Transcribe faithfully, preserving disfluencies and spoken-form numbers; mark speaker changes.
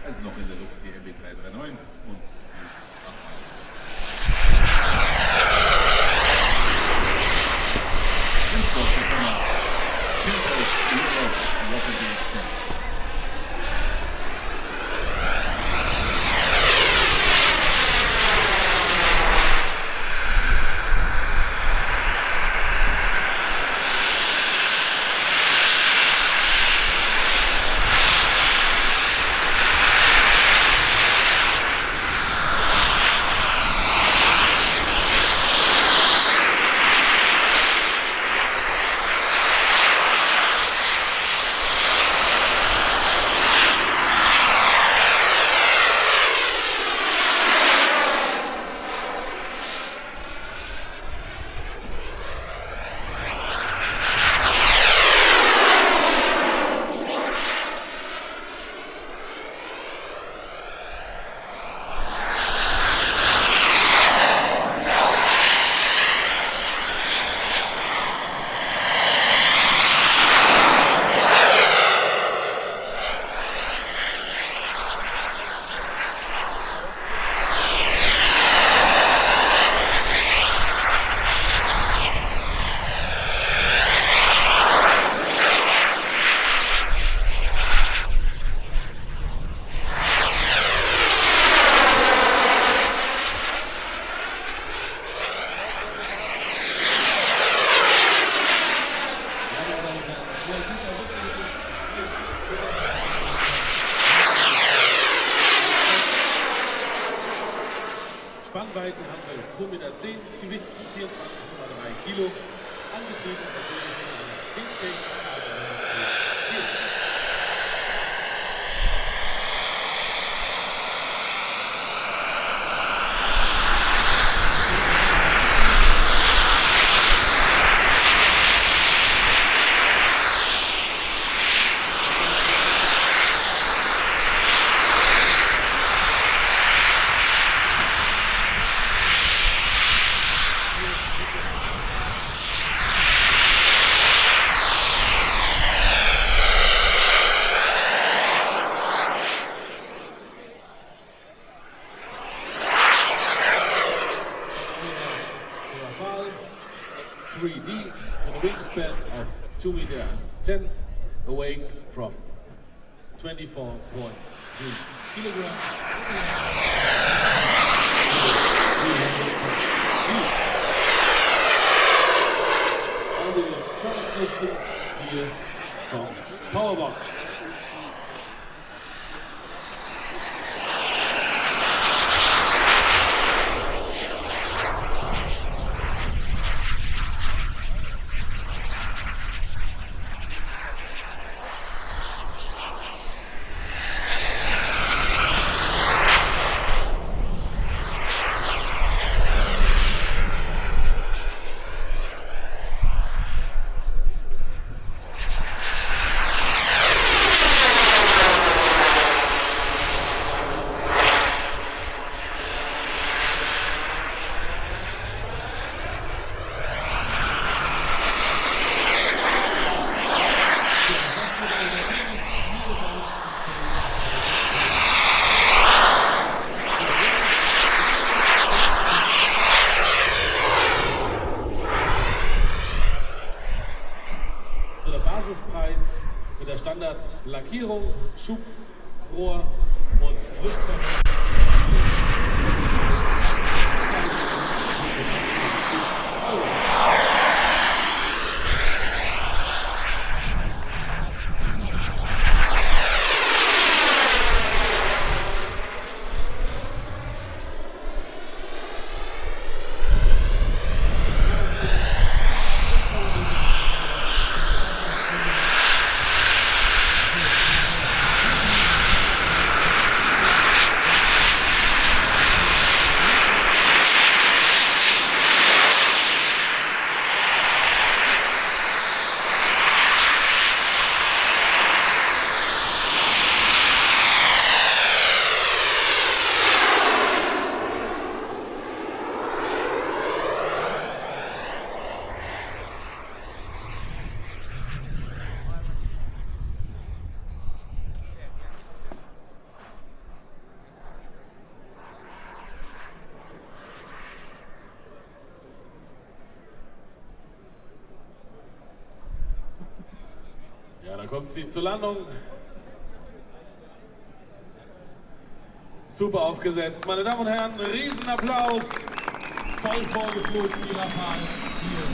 Speaker 1: Also noch in der Luft die M B drei drei neun und die Rafale. Im Sport der Firma Kinko's Europe Watergate Jets.
Speaker 2: Spannweite haben wir zwei Meter zehn, Gewicht vierundzwanzig Komma drei Kilo, angetrieben natürlich von einer Kingtech K dreihundertzehn.
Speaker 3: three D with a wingspan of two meter and ten, away from twenty-four point three kilogram. All the electronic systems here from Powerbox. Der Basispreis mit der Standardlackierung, Schubrohr und Luftverhältnis. Ja, da kommt sie zur Landung. Super aufgesetzt. Meine Damen und Herren, Riesenapplaus.
Speaker 1: Toll vorgeflogen, die Rafale. Hier